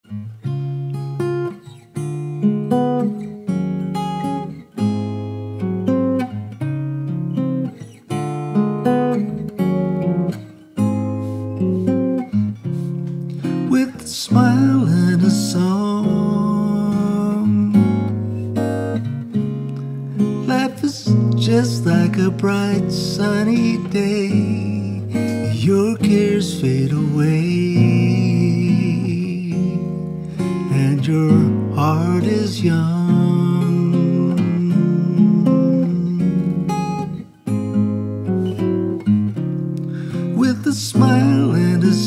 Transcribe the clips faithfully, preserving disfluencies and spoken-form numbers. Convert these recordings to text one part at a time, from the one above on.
With a smile and a song, life is just like a bright sunny day. Your cares fade away, and your heart is young. With a smile and a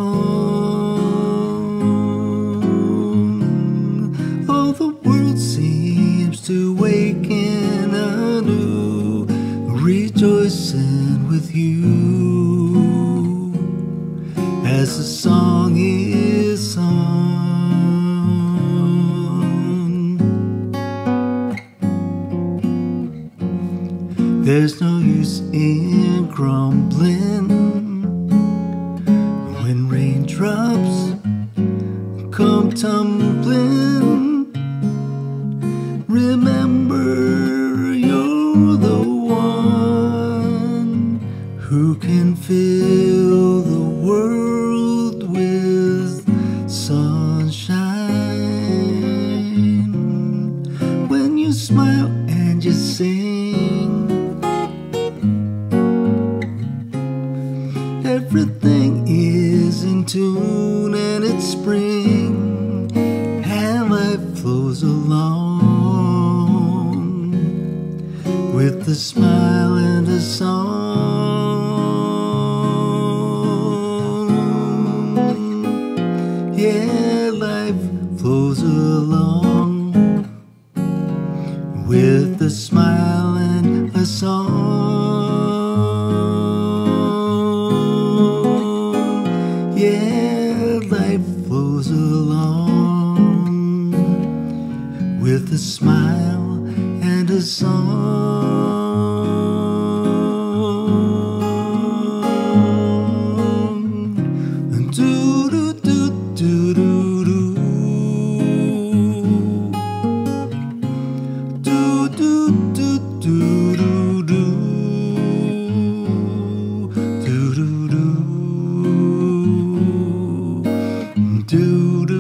song, all the world seems to waken anew, rejoicing with you as the song is sung. There's no use in grumbling when raindrops come tumbling. Remember, you're the one who can fill the world with sunshine. When you smile and you sing, everything is in tune and it's spring, and life flows along with a smile and a song. Yeah, life flows along with a smile and a song. Yeah, life flows along with a smile and a song. Do do do do do do. Do do do do do do. Do do do. Do do.